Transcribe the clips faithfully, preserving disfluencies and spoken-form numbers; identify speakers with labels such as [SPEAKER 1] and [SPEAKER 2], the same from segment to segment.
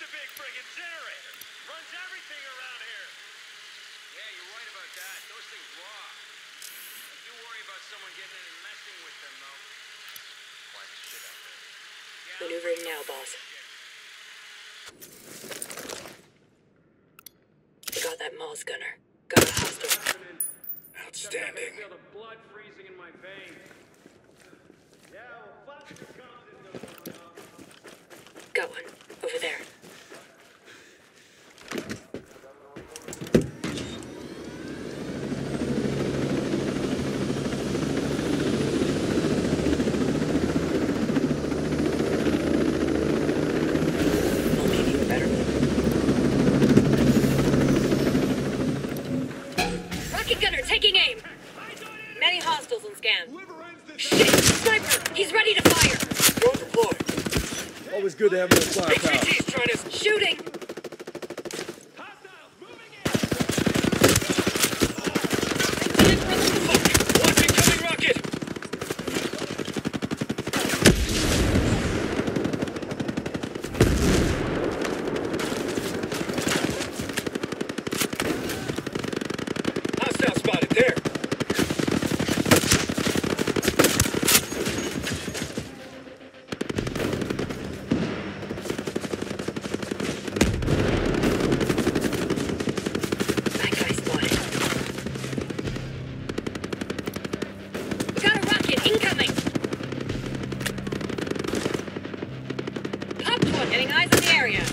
[SPEAKER 1] a big friggin' generator. Runs everything around here.
[SPEAKER 2] Yeah, you're right about that. Those things rock. I do worry about someone getting in and messing with them, though. Quiet as shit out there. Yeah,
[SPEAKER 3] Maneuvering now, boss. We got that Moss gunner. Got a hostile.
[SPEAKER 4] Outstanding.
[SPEAKER 2] I feel the blood freezing in my veins. Yeah, well, fuck it comes into it.
[SPEAKER 3] Got one. Over there. Taking aim. Many hostiles on scan. Shit! Sniper! He's ready to fire!
[SPEAKER 4] Drone deployed.
[SPEAKER 5] Always good to have more firepower.
[SPEAKER 4] H V T's trying to...
[SPEAKER 3] Shooting!
[SPEAKER 2] Hostiles, moving in!
[SPEAKER 4] Fuck! Watch incoming rocket! Hostile spotted there.
[SPEAKER 3] That guy spotted. We got a rocket incoming! Popped one, getting eyes on the area.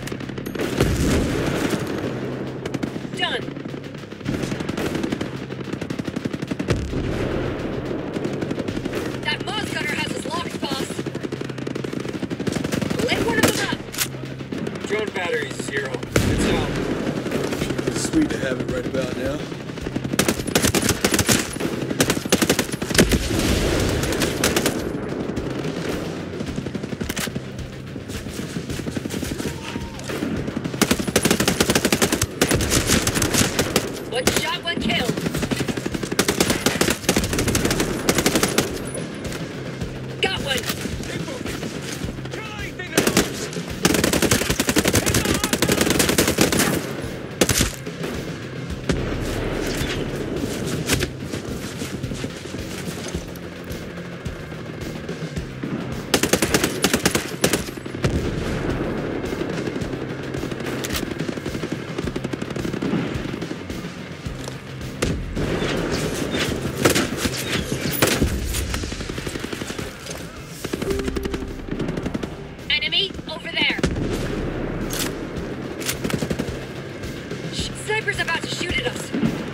[SPEAKER 3] Done. That Moss gunner has us locked, boss. Lit one of them up.
[SPEAKER 4] Drone battery's zero. It's out.
[SPEAKER 5] Sweet to have it right about now.
[SPEAKER 3] One shot, one kill. Got one.
[SPEAKER 2] Kill anything that moves! Hit the
[SPEAKER 3] Enemy over there. Sh Sniper's about to shoot at us.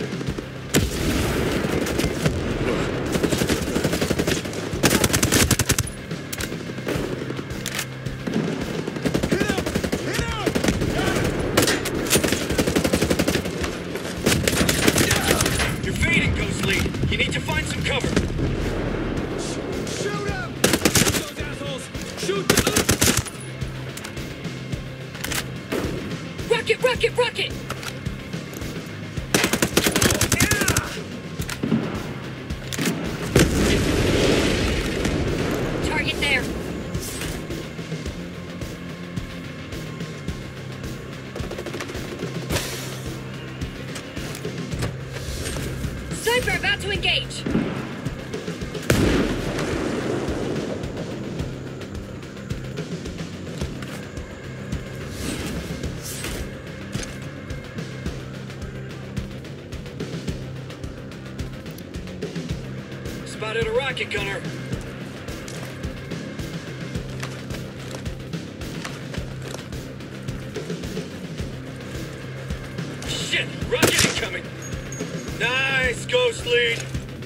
[SPEAKER 4] You're fading, Ghostly. You need to find some cover.
[SPEAKER 2] Shoot him! Those assholes! Shoot them!
[SPEAKER 3] Rocket, rocket, rocket! Target there. Sniper about to engage.
[SPEAKER 4] Spotted a rocket gunner. Shit! Rocket incoming! Nice, Ghost Lead!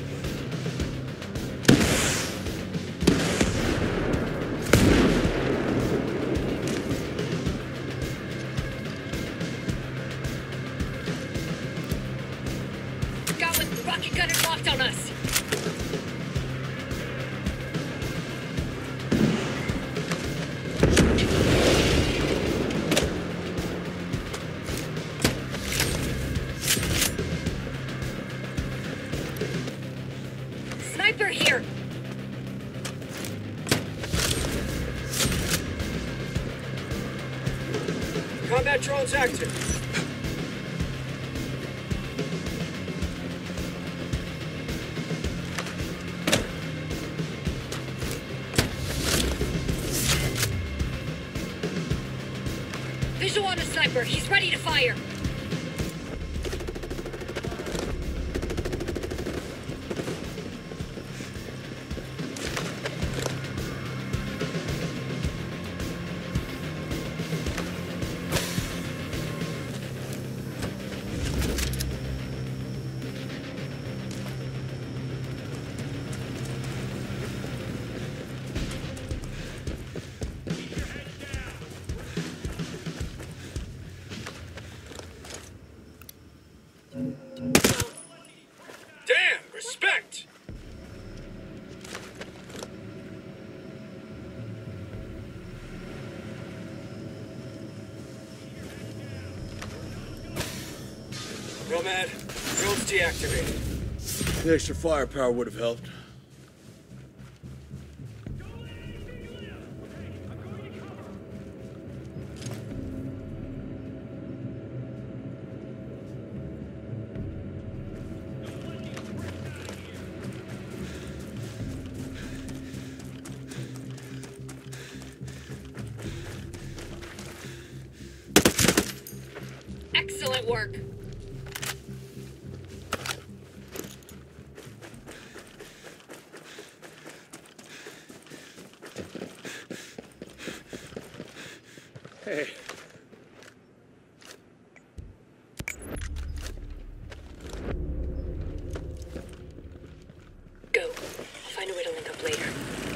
[SPEAKER 3] Got one. Rocket gunner locked on us. Sniper here.
[SPEAKER 4] Combat drones active.
[SPEAKER 3] Visual on the sniper. He's ready to fire.
[SPEAKER 4] Damn, respect! Nomad, drone's deactivated.
[SPEAKER 5] The extra firepower would have helped.
[SPEAKER 3] Excellent work.
[SPEAKER 4] Hey.
[SPEAKER 3] Go. I'll find a way to link up later.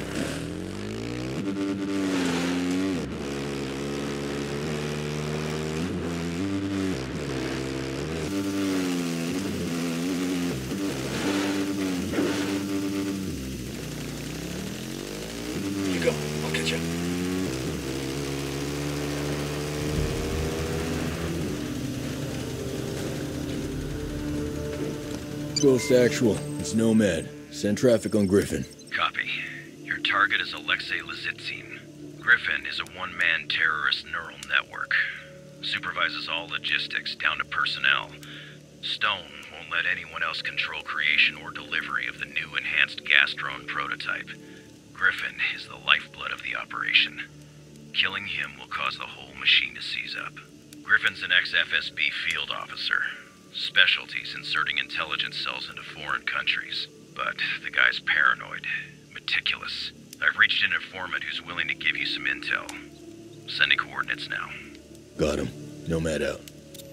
[SPEAKER 4] You go. I'll catch you.
[SPEAKER 5] Ghost Actual, it's Nomad. Send traffic on Griffin.
[SPEAKER 6] Copy. Your target is Alexei Lazitsyn. Griffin is a one-man terrorist neural network. Supervises all logistics down to personnel. Stone won't let anyone else control creation or delivery of the new enhanced gas drone prototype. Griffin is the lifeblood of the operation. Killing him will cause the whole machine to seize up. Griffin's an ex-F S B field officer. Specialties inserting intelligence cells into foreign countries. But the guy's paranoid, meticulous. I've reached an informant who's willing to give you some intel. Sending coordinates now.
[SPEAKER 5] Got him. Nomad out.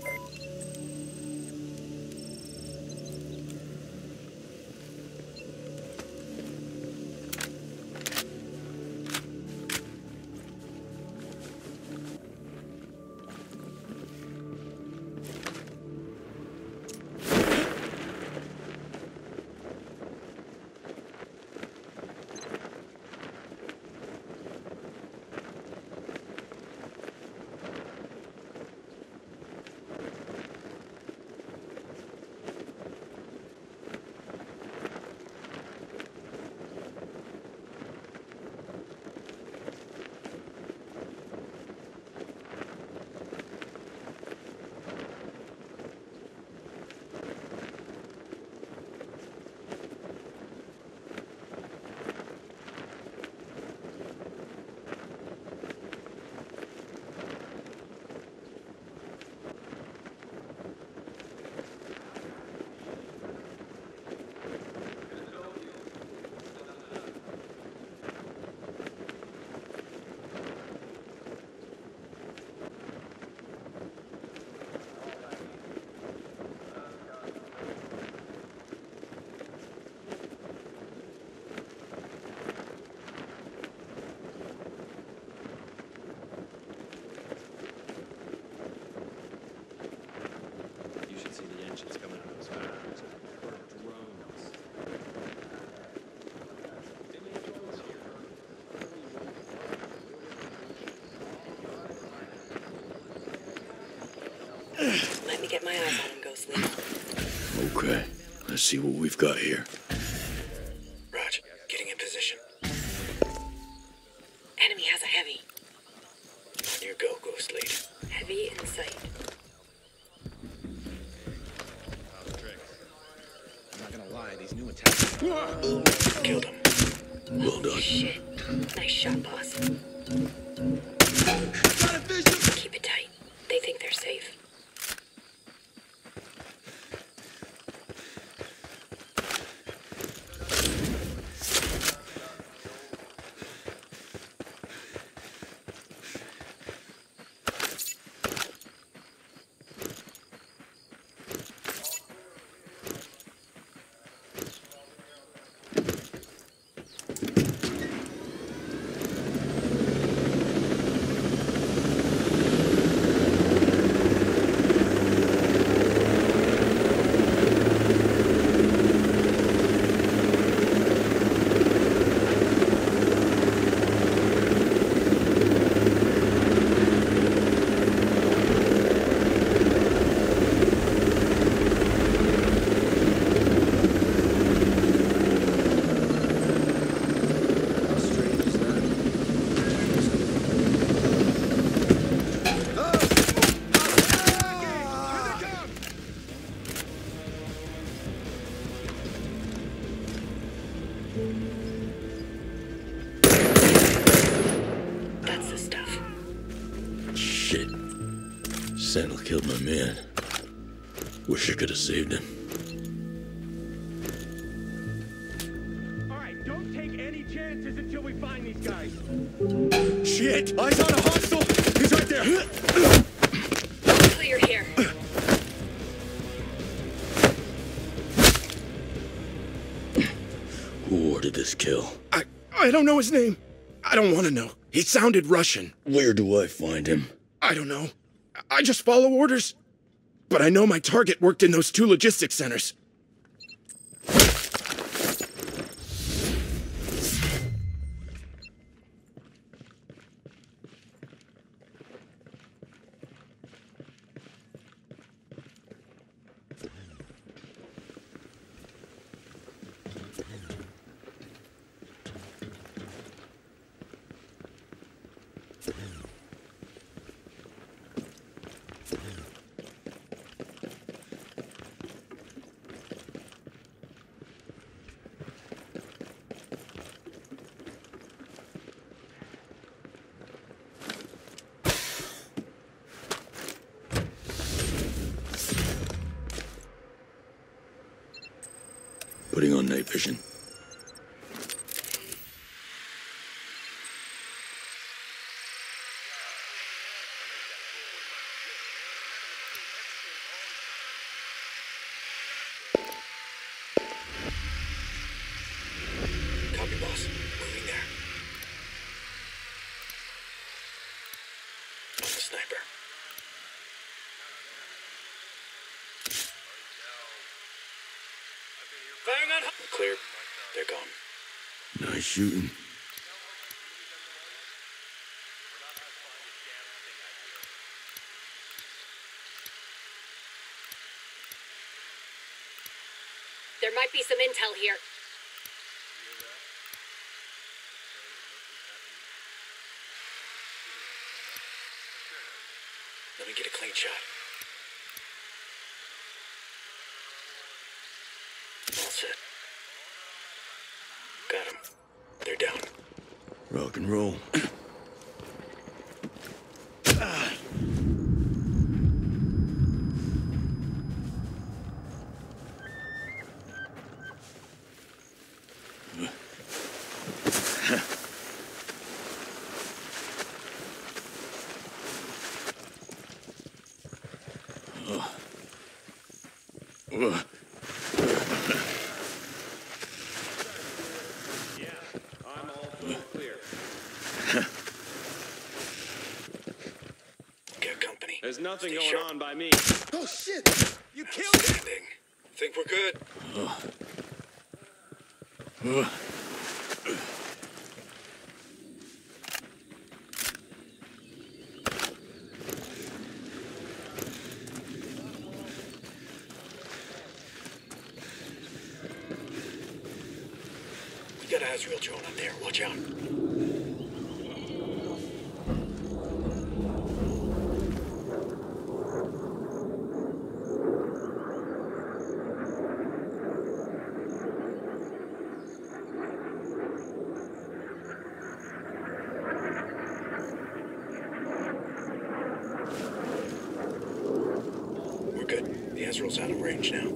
[SPEAKER 3] Let me get my eyes on him, Ghostly.
[SPEAKER 5] Okay. Let's see what we've got here.
[SPEAKER 4] Raj, getting in position.
[SPEAKER 3] Enemy has a heavy.
[SPEAKER 4] On your go, Ghost Lead.
[SPEAKER 3] Heavy V in sight.
[SPEAKER 4] I'm not gonna lie, these new attacks.
[SPEAKER 5] Killed him. Well done.
[SPEAKER 3] Shit. Nice shot, boss. Keep it tight. They think they're safe. That's the stuff.
[SPEAKER 5] Shit. Sandal killed my man. Wish I could have saved him.
[SPEAKER 1] Alright, don't take any chances until we find these guys.
[SPEAKER 4] Shit! Eyes on a hostile! He's right there!
[SPEAKER 3] Clear here.
[SPEAKER 5] Who ordered this kill?
[SPEAKER 4] I, I don't know his name. I don't want to know. He sounded Russian.
[SPEAKER 5] Where do I find him?
[SPEAKER 4] I don't know. I just follow orders. But I know my target worked in those two logistics centers.
[SPEAKER 5] Putting on night vision.
[SPEAKER 4] Copy, boss. Moving there. I'm the sniper. Clear. They're gone.
[SPEAKER 5] Nice shooting.
[SPEAKER 3] There might be some intel here.
[SPEAKER 4] Let me get a clean shot. All set. Got him. They're down.
[SPEAKER 5] Rock and roll.
[SPEAKER 4] Got company.
[SPEAKER 1] There's nothing
[SPEAKER 4] Stay
[SPEAKER 1] going
[SPEAKER 4] sharp.
[SPEAKER 1] on by me.
[SPEAKER 4] Oh shit! You killed him! Outstanding. Think we're good? We got an Azrael drone up there. Watch out. The Ezreal's out of range now.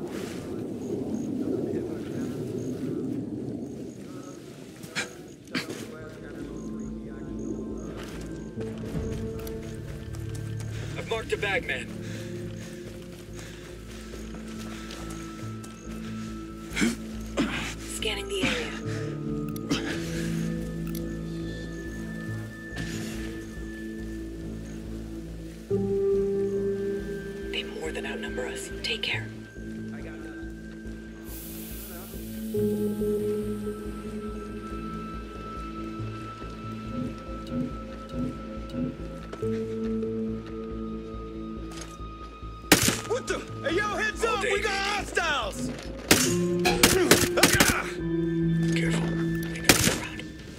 [SPEAKER 7] I've marked a bag, man.
[SPEAKER 3] Scanning the area. They more than outnumber us. Take care.
[SPEAKER 7] What the? Hey, yo, heads up! We got hostiles!
[SPEAKER 3] Careful. They know you're around.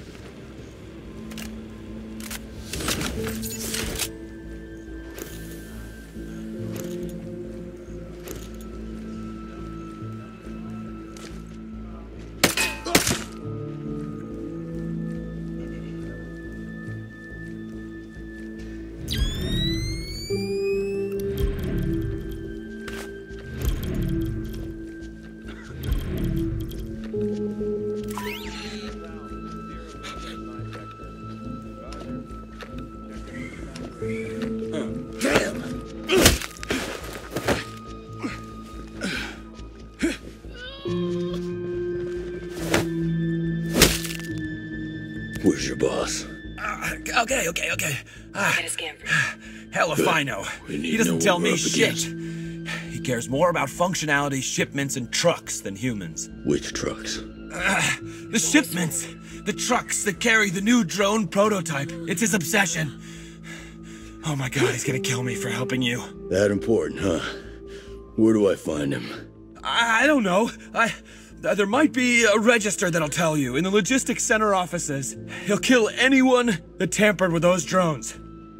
[SPEAKER 5] Where's your boss?
[SPEAKER 7] Uh, okay, okay, okay. Uh,
[SPEAKER 3] Get a scan for you.
[SPEAKER 7] hell if I know.
[SPEAKER 5] We need
[SPEAKER 7] He
[SPEAKER 5] to know
[SPEAKER 7] doesn't
[SPEAKER 5] what
[SPEAKER 7] tell
[SPEAKER 5] we're
[SPEAKER 7] me
[SPEAKER 5] up
[SPEAKER 7] shit.
[SPEAKER 5] against.
[SPEAKER 7] He cares more about functionality, shipments, and trucks than humans.
[SPEAKER 5] Which trucks?
[SPEAKER 7] Uh, the shipments! The trucks that carry the new drone prototype. It's his obsession. Oh my god, he's gonna kill me for helping you.
[SPEAKER 5] That important, huh? Where do I find him?
[SPEAKER 7] I, I don't know. I... Uh, there might be a register that'll tell you in the logistics center offices. He'll kill anyone that tampered with those drones.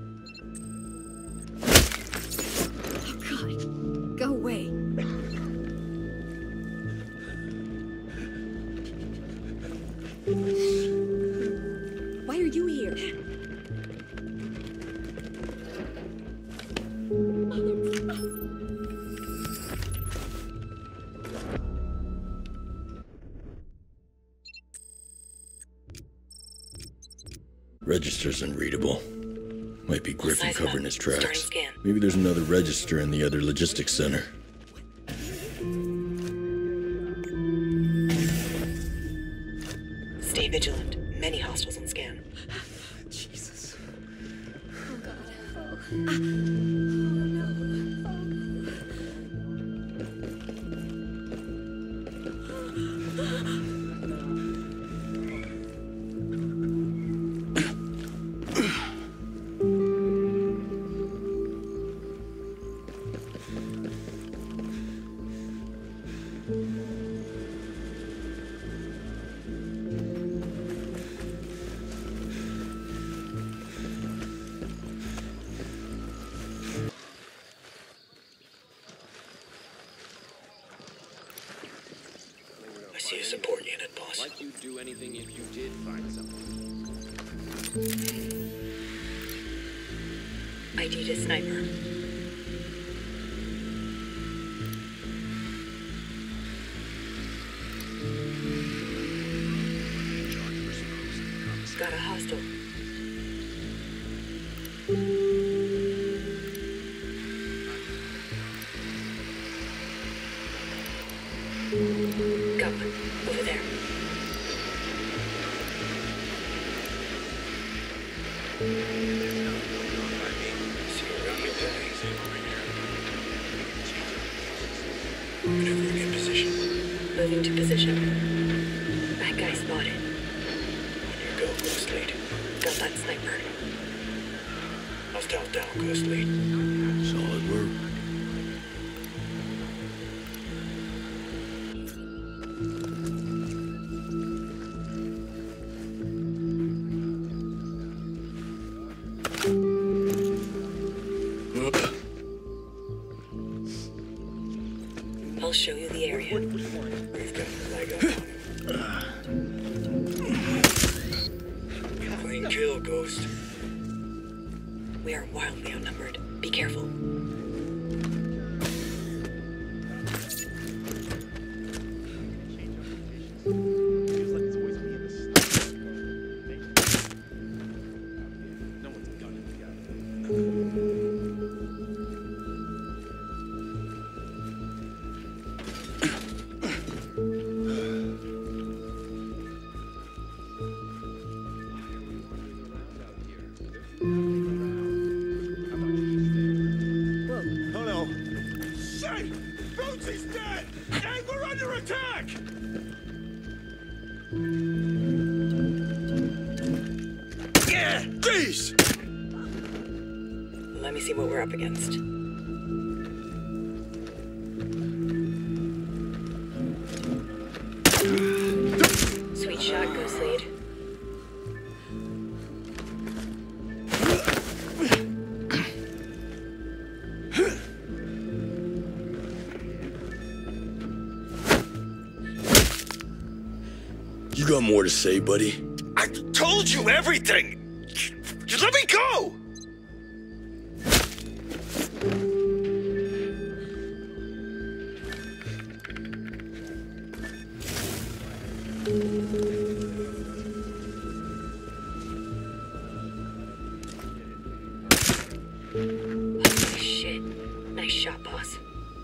[SPEAKER 8] Oh, God. Go away. Why are you here?
[SPEAKER 5] Register's unreadable. Might be Griffin
[SPEAKER 3] size
[SPEAKER 5] covering
[SPEAKER 3] map.
[SPEAKER 5] his
[SPEAKER 3] Starting
[SPEAKER 5] tracks.
[SPEAKER 3] scan.
[SPEAKER 5] Maybe there's another register in the other logistics center.
[SPEAKER 3] Stay vigilant. Many hostiles on scan.
[SPEAKER 7] Jesus.
[SPEAKER 8] Oh, God. Oh. Ah. Oh, no.
[SPEAKER 4] I see a support unit, boss.
[SPEAKER 2] Like you'd do anything if you did find something.
[SPEAKER 3] I D to sniper. Got a hostile. Got one. Over there.
[SPEAKER 4] Whenever we get position.
[SPEAKER 3] Moving to position. Bad guy spotted.
[SPEAKER 4] On your go, Ghost Lead.
[SPEAKER 3] Got that sniper.
[SPEAKER 4] Hostile down, Ghost Lead.
[SPEAKER 5] Solid work.
[SPEAKER 3] I'll show you the area.
[SPEAKER 4] We've got a leg up on him. Clean kill, Ghost.
[SPEAKER 3] We are wildly outnumbered. Be careful. what we're up against. Sweet shot, Ghost Lead.
[SPEAKER 5] You got more to say, buddy?
[SPEAKER 9] I told you everything! Just let me go!
[SPEAKER 3] Holy shit. Nice shot, boss.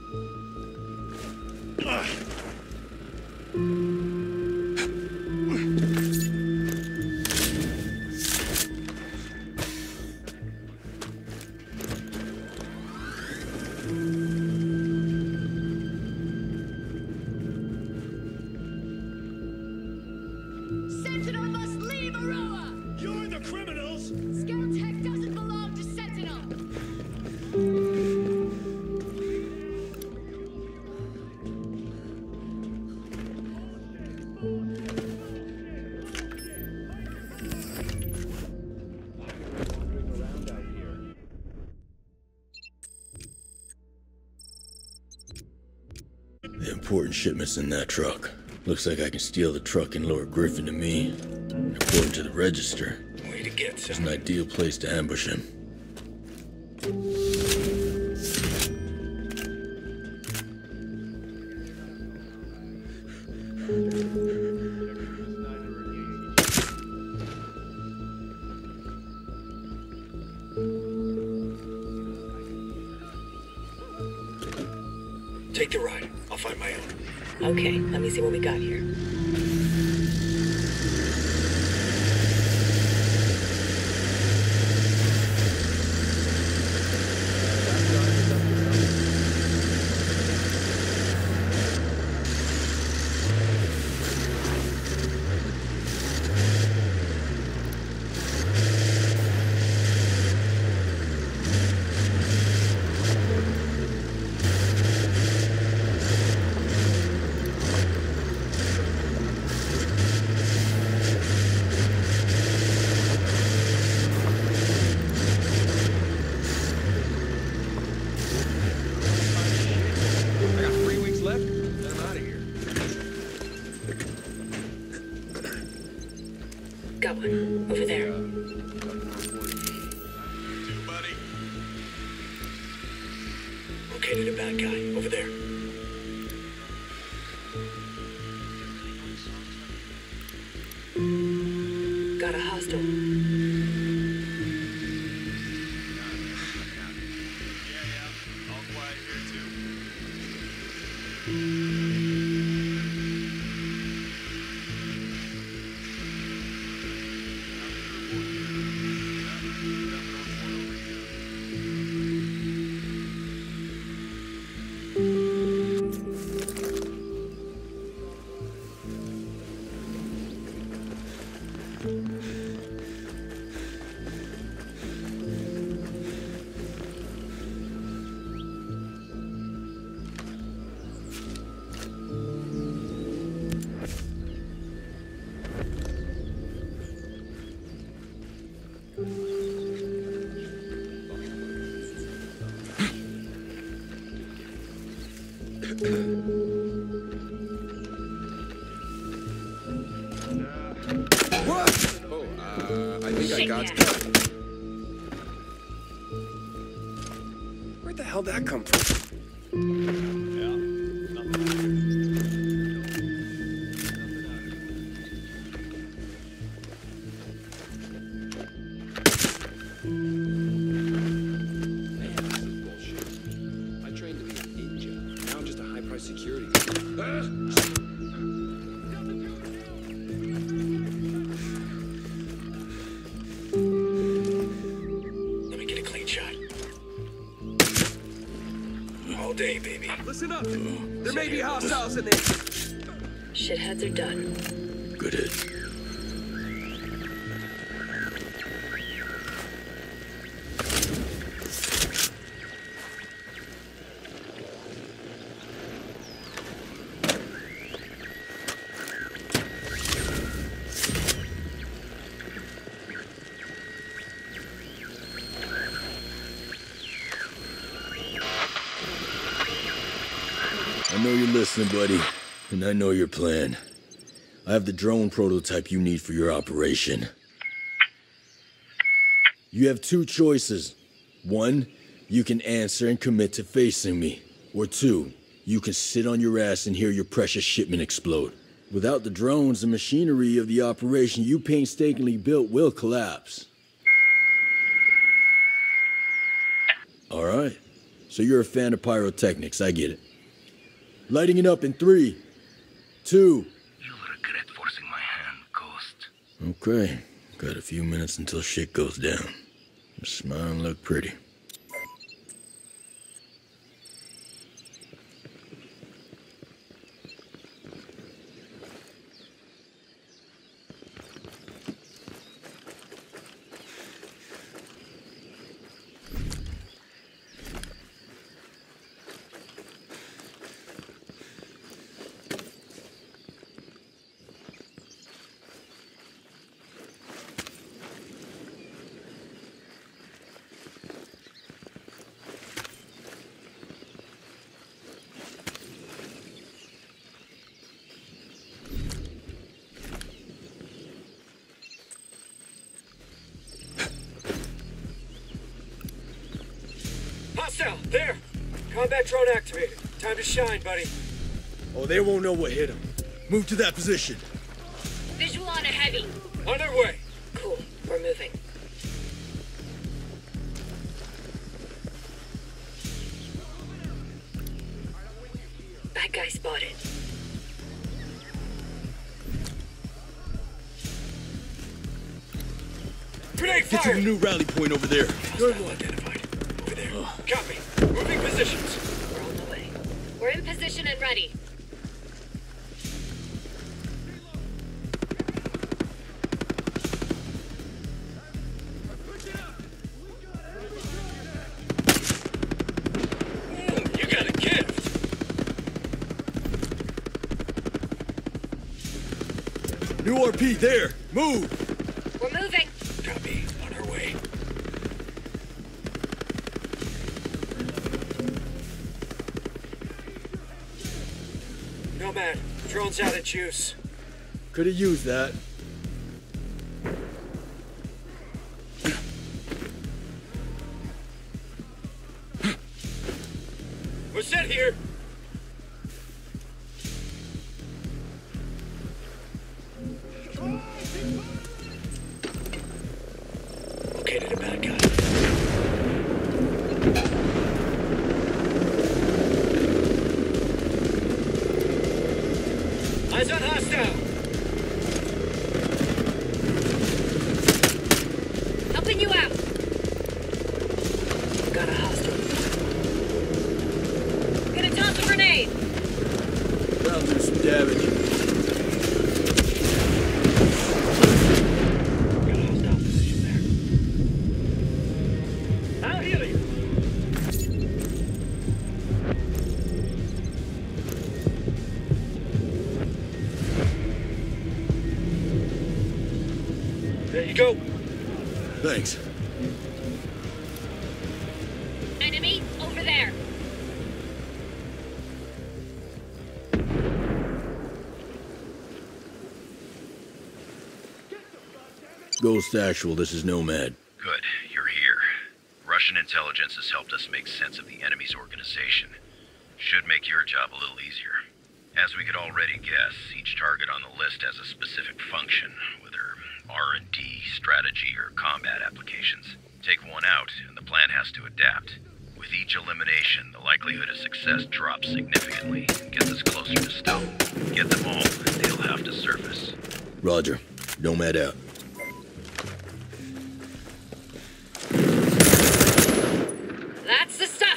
[SPEAKER 8] Sentinel must leave Aroa!
[SPEAKER 1] You're the criminals!
[SPEAKER 8] Scout Tech doesn't belong to Sentinel!
[SPEAKER 5] The important shipment's in that truck. Looks like I can steal the truck and lure Griffin to me. According to the register,
[SPEAKER 9] Way to get
[SPEAKER 5] it's
[SPEAKER 9] some.
[SPEAKER 5] an ideal place to ambush him.
[SPEAKER 9] Take the ride. I'll find my own.
[SPEAKER 3] Okay, let me see what we got here.
[SPEAKER 2] I got three weeks left, then I'm out of here.
[SPEAKER 3] Got one. Over there.
[SPEAKER 1] Two, buddy.
[SPEAKER 9] Located a bad guy. Over there.
[SPEAKER 3] Got a hostile.
[SPEAKER 1] Yeah, yeah. All quiet here, too.
[SPEAKER 2] Oh, uh, I think I
[SPEAKER 3] Shit,
[SPEAKER 2] got
[SPEAKER 3] yeah.
[SPEAKER 4] Where'd the hell that come from?
[SPEAKER 2] Man, this is bullshit. I trained to be a ninja. Now I'm just a high-priced security guard.
[SPEAKER 9] Let me get a clean shot. All day, baby.
[SPEAKER 7] Listen up. There may be hostiles in there.
[SPEAKER 3] Shitheads are done.
[SPEAKER 5] Good hit. I know you're listening, buddy, and I know your plan. I have the drone prototype you need for your operation. You have two choices. One, you can answer and commit to facing me. Or two, you can sit on your ass and hear your precious shipment explode. Without the drones, the machinery of the operation you painstakingly built will collapse. All right. So you're a fan of pyrotechnics, I get it. Lighting it up in three, two...
[SPEAKER 9] You'll regret forcing my hand, Ghost.
[SPEAKER 5] Okay. Got a few minutes until shit goes down. Smile and look pretty.
[SPEAKER 7] Hostile! There! Combat drone activated. Time to shine, buddy.
[SPEAKER 4] Oh, they won't know what hit them. Move to that position.
[SPEAKER 3] Visual on a heavy.
[SPEAKER 7] On their way.
[SPEAKER 3] Cool. We're moving. Bad guy spotted.
[SPEAKER 7] Grenade
[SPEAKER 4] Get to
[SPEAKER 7] fire!
[SPEAKER 4] the new rally point over there.
[SPEAKER 7] Good one identified. Over there. Copy. Moving positions.
[SPEAKER 3] We're on the way. We're in position and ready.
[SPEAKER 7] Mm, you got a gift.
[SPEAKER 4] New R P there. Move.
[SPEAKER 3] We're moving.
[SPEAKER 7] Copy. On our way. Nomad, drone's out of juice.
[SPEAKER 4] Could have used that.
[SPEAKER 7] We're set here. Located a bad guy. Eyes on hostile.
[SPEAKER 3] Helping you out. Got a hostile. Gonna toss a grenade.
[SPEAKER 4] That'll do some damage.
[SPEAKER 7] Got a hostile position there. I'll heal you. There you go.
[SPEAKER 4] Thanks.
[SPEAKER 3] Enemy over there.
[SPEAKER 5] Ghost Actual, this is Nomad.
[SPEAKER 6] Good, you're here. Russian intelligence has helped us make sense of the enemy's organization. Should make your job a little easier. As we could already guess, each target on the list has a specific function, whether R and D, strategy, or combat applications. Take one out, and the plan has to adapt. With each elimination, the likelihood of success drops significantly and gets us closer to stealth. Get them all, and they'll have to surface.
[SPEAKER 5] Roger. Nomad out.
[SPEAKER 3] That's the stuff.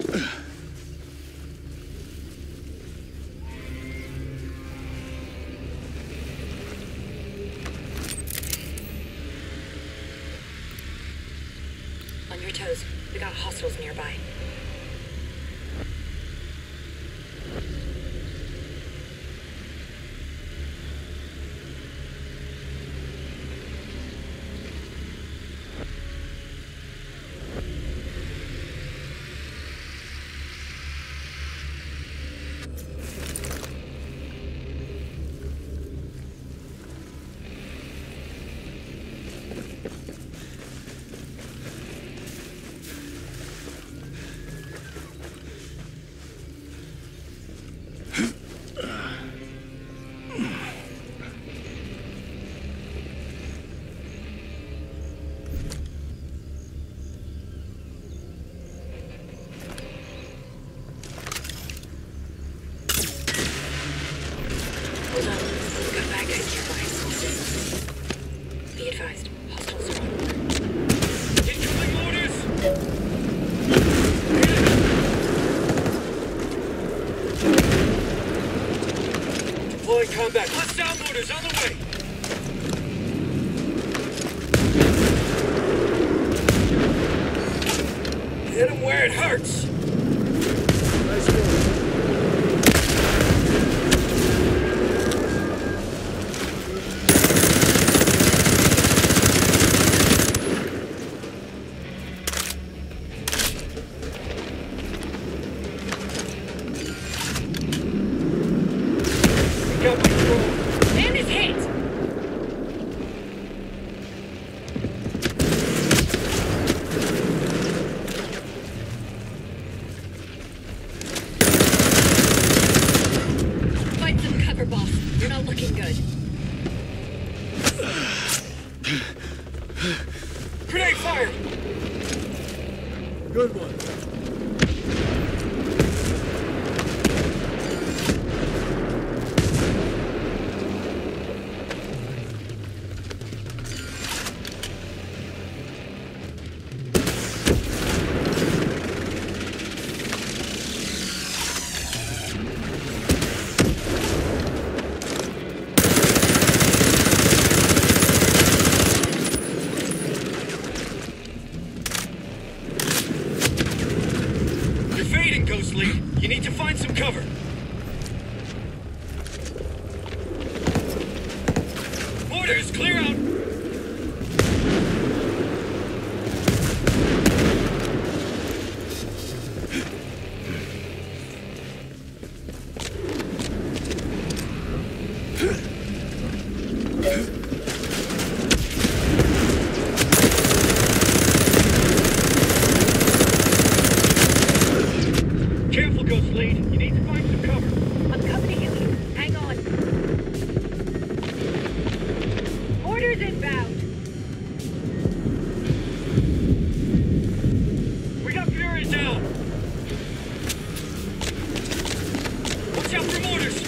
[SPEAKER 3] On your toes. We got hostiles nearby. Be advised, hostiles are on. Incoming orders! Deploying combat. Hostile mortars on the way! Hit him where it hurts! Nice going. Man is hit! Find some cover, boss. You're not looking good.
[SPEAKER 7] Grenade fire!
[SPEAKER 5] Good one.
[SPEAKER 7] Ghostly, you need to find some cover. Orders, clear out! Careful, Ghost Lead. You need to find some cover.
[SPEAKER 3] I'm coming to you. Hang on. Orders inbound.
[SPEAKER 7] We got Fury down. Watch out for mortars.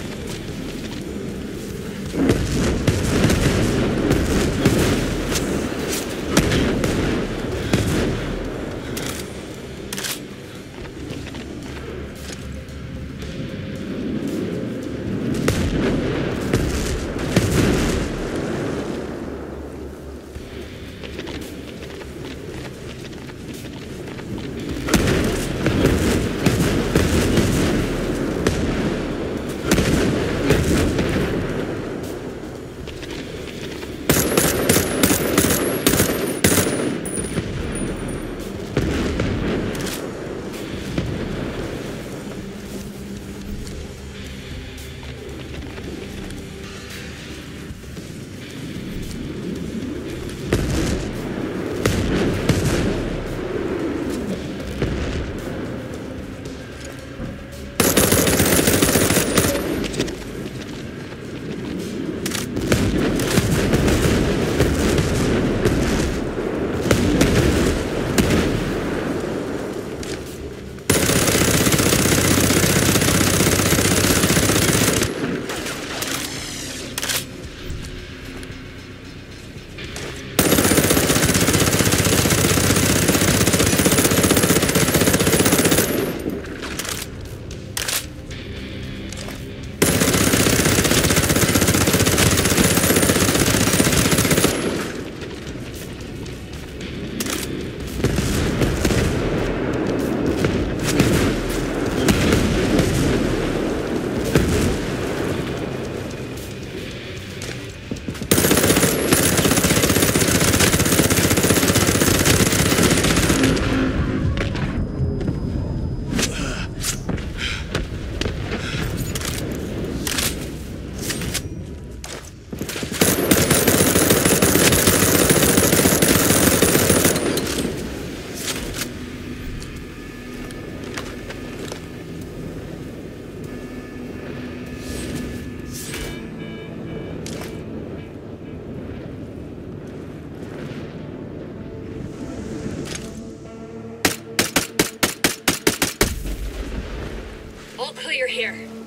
[SPEAKER 3] All clear here.